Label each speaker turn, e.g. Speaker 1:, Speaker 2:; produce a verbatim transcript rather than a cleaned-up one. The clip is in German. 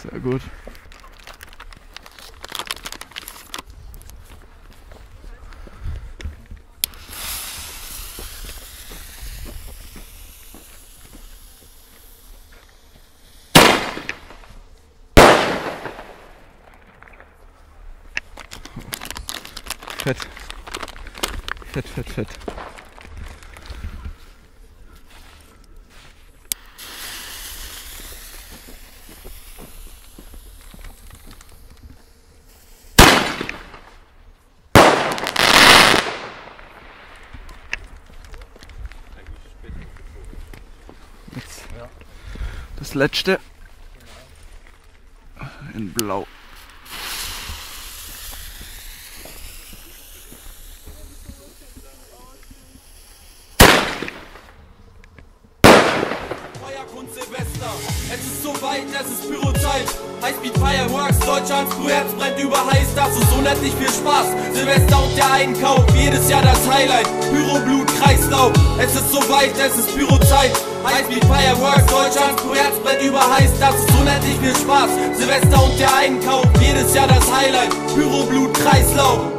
Speaker 1: Sehr gut. Fett. Fett, fett, fett. Jetzt das letzte in Blau.
Speaker 2: Silvester, es ist soweit, es ist Pyrozeit. Highspeed Fireworks, Deutschlands Brüherz brennt überheiß. Das ist unendlich viel Spaß. Silvester und der Einkauf, jedes Jahr das Highlight. Pyro, Blut, Kreislauf, es ist soweit, es ist Pyrozeit. Highspeed Fireworks, Deutschlands Brüherz brennt überheiß. Das ist unendlich viel Spaß. Silvester und der Einkauf, jedes Jahr das Highlight. Pyro, Blut, Kreislauf.